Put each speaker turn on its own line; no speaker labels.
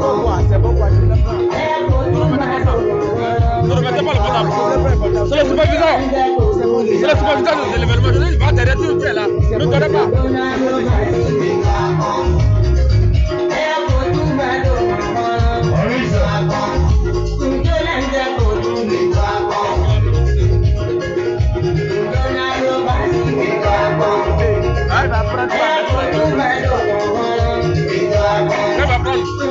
C'est bon quoi, je ne mettez pas le portable. C'est le superviseur. C'est le superviseur de l'événement. Je dis, va derrière, tu es là. Ne donnez pas. Elle va prendre.